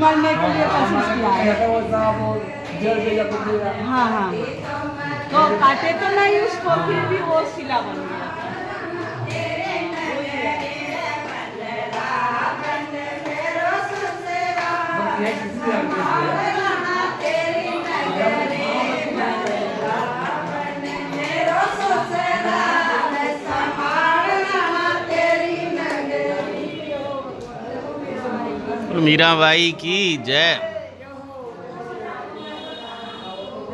सिमरने के लिए कोशिश किया है। हाँ हाँ, तो काटे तो नहीं उसको, फिर भी वो सिला बन गया। मीराबाई की जय।